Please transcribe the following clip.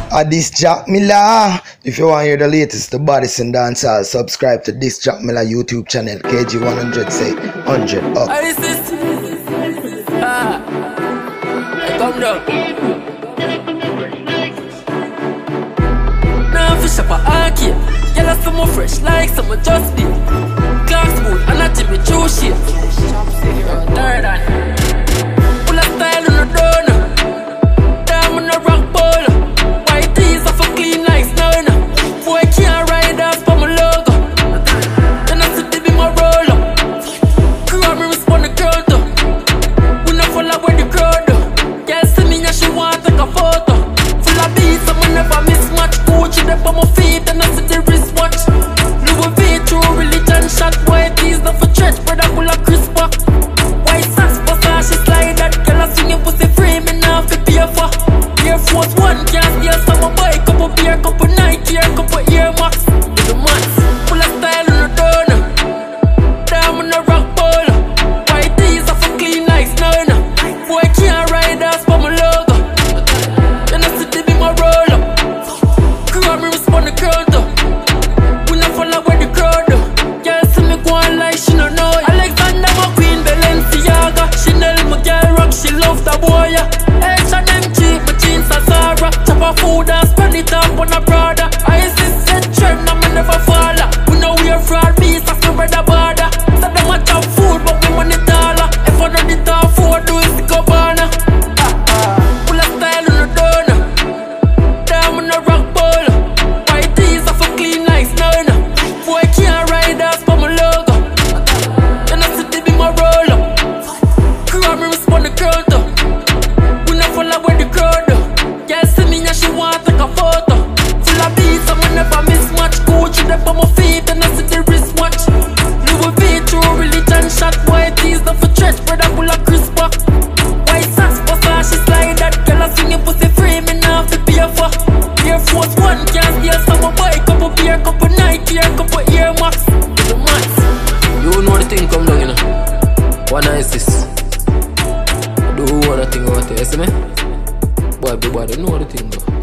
This Jack Miller. If you want to hear the latest, the baddest in dancehall, subscribe to this Jack Miller YouTube channel. KG100 say 100 up. I come down. Now fish up a arcade. Yellow some fresh like some just did. Glass wood and a Jimmy Choo shit. Third eye. Full of style on the donor. Damn on the rock bowler. White tees off a clean like snow. Boy can't ride us for my logo. Then I see they be my roller. Crew me respond the crowd though. We not follow where the crowd though. Girl see me and she want take a photo. Full of beats I'm never mismatch. Gucci them on my feet and I see the wristwatch. Louis V true religion shot. White tees off a stretch, brother full of crisper. White socks for her, she slide that. Girl I swing your pussy free, me now fi pay for. Air Force One can't steal some boy. Couple beer, couple Nike, couple Air Max. The max, full of style on the donor. Damn on the rock bowler. White tees off a clean like snow. Boy can't ride us for my logo. Then I see they be my roller. Crew me respond the crowd though. We not follow where the crowd though. Girl see me go on like she no know. Alexander McQueen, Balenciaga, Chanel, my girl rock, she love the boy. H&M cheap, my jeans are Zara. Chop her food and spend it up on a brother. I see set trend, I'm never follow. We know we are fraud beats, I still brother border. So them a chop food, but we money dollar. If I don't need to afford, do it, go banner. Full of style on the donor. Damn on the rock bowler. White tees off a clean like snow. Boy can't ride us for my logo. Then I see they be my roller. Crew me respond the crowd though. We not follow where the crowd though. Girl see me and she want take a photo. Full of beats I'm never mismatch. Gucci them on my feet and I see the wristwatch. Louis V true religion shot. White tees off a stretch, brother full of crisper. White socks for her, she slide that. Girl I swing your pussy free, me now fi pay for. Air Force One can't steal some boy. Couple beer, couple Nike, couple Air Max. The max. You know the thing come down, you know. What nice this? Do what I think about it, you see me? Boy, they know the thing though.